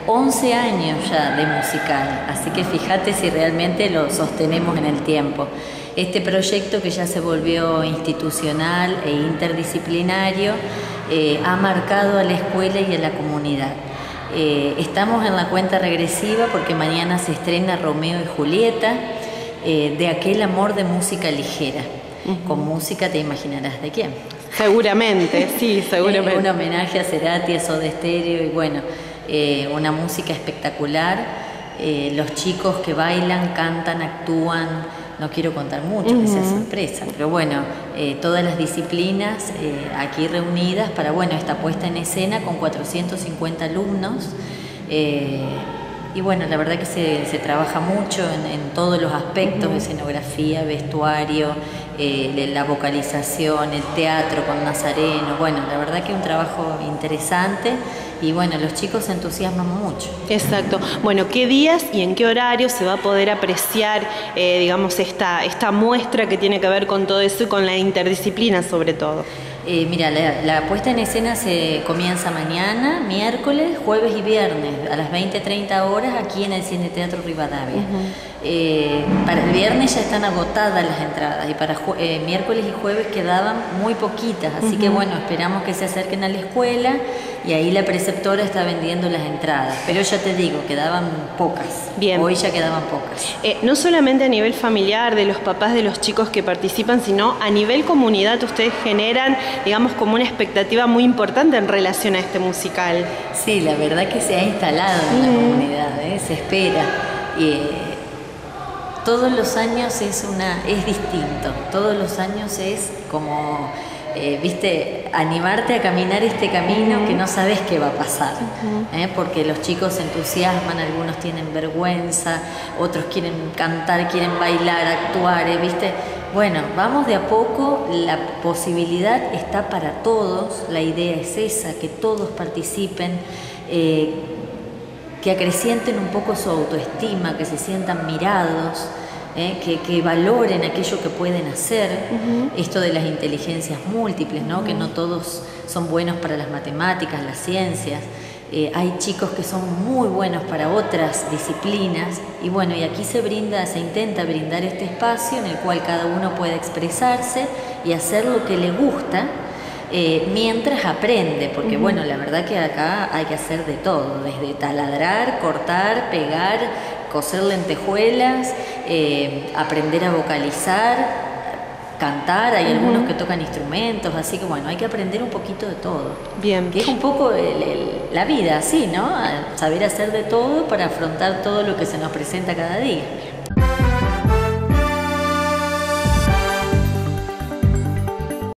11 años ya de musical, así que fíjate si realmente lo sostenemos en el tiempo. Este proyecto, que ya se volvió institucional e interdisciplinario, ha marcado a la escuela y a la comunidad. Estamos en la cuenta regresiva porque mañana se estrena Romeo y Julieta, de aquel amor de música ligera. Con música te imaginarás de quién. Seguramente, sí, seguramente. Un homenaje a Cerati, a Soda Stereo y bueno, una música espectacular. Los chicos que bailan, cantan, actúan. No quiero contar mucho, que sea sorpresa, pero bueno, todas las disciplinas aquí reunidas para, bueno, esta puesta en escena con 450 alumnos. Y bueno, la verdad que se trabaja mucho en todos los aspectos, escenografía, vestuario, la vocalización, el teatro con Nazareno. Bueno, la verdad que es un trabajo interesante y bueno, los chicos se entusiasman mucho. Exacto. Bueno, ¿qué días y en qué horario se va a poder apreciar, digamos, esta muestra que tiene que ver con todo eso y con la interdisciplina sobre todo? Mira, la puesta en escena se comienza mañana, miércoles, jueves y viernes a las 20:30 horas aquí en el Cine Teatro Rivadavia. Para el viernes ya están agotadas las entradas y para miércoles y jueves quedaban muy poquitas, así que bueno, esperamos que se acerquen a la escuela y ahí la preceptora está vendiendo las entradas, pero ya te digo, quedaban pocas. Bien. Hoy ya quedaban pocas. No solamente a nivel familiar de los papás de los chicos que participan, sino a nivel comunidad ustedes generan, digamos, como una expectativa muy importante en relación a este musical. Sí, la verdad que se ha instalado en la comunidad, se espera. Todos los años es distinto, todos los años es como, viste, animarte a caminar este camino que no sabes qué va a pasar, porque los chicos se entusiasman, algunos tienen vergüenza, otros quieren cantar, quieren bailar, actuar, viste. Bueno, vamos de a poco, la posibilidad está para todos, la idea es esa, que todos participen, que acrecienten un poco su autoestima, que se sientan mirados, que valoren aquello que pueden hacer, esto de las inteligencias múltiples, ¿no? Que no todos son buenos para las matemáticas, las ciencias. Hay chicos que son muy buenos para otras disciplinas y bueno, y aquí se intenta brindar este espacio en el cual cada uno puede expresarse y hacer lo que le gusta mientras aprende, porque bueno, la verdad que acá hay que hacer de todo, desde taladrar, cortar, pegar, coser lentejuelas, aprender a vocalizar, cantar, hay algunos que tocan instrumentos, así que bueno, hay que aprender un poquito de todo. Bien. Que es un poco la vida, así, ¿no? Saber hacer de todo para afrontar todo lo que se nos presenta cada día.